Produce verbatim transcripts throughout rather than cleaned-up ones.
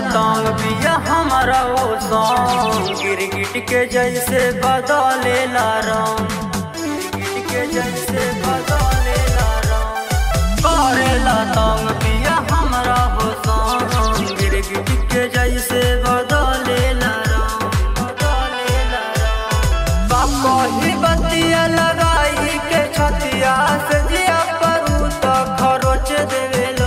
तंग पिया हमारा वो सॉन्ग गिरगिट के जैसे बदलेला रंग गिरगिट के जैसे बदलेला रंग करेला तंग पिया हमारा वो सॉन्ग गिरगिट के जैसे बदलेला रंग बदलेला रंग बाको ही बतिया लगाई के छतिया से जिया परू तो खरोच देवेला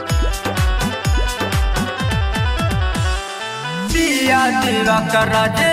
दिवाकर राजे